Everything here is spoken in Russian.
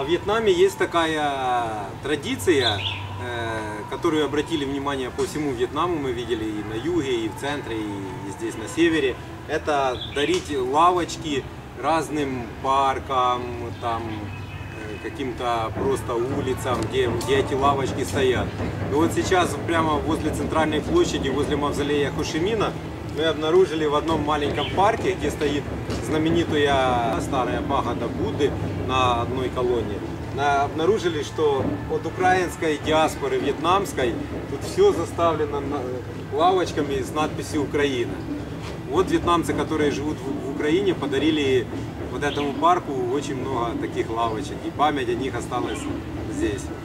Во Вьетнаме есть такая традиция, которую обратили внимание по всему Вьетнаму, мы видели и на юге, и в центре, и здесь на севере. Это дарить лавочки разным паркам, там, каким-то просто улицам, где эти лавочки стоят. И вот сейчас прямо возле центральной площади, возле мавзолея Хошимина, мы обнаружили в одном маленьком парке, где стоит знаменитая старая пагода Будды на одной колонне, обнаружили, что от украинской диаспоры вьетнамской тут все заставлено лавочками с надписью «Украина». Вот вьетнамцы, которые живут в Украине, подарили вот этому парку очень много таких лавочек, и память о них осталась здесь.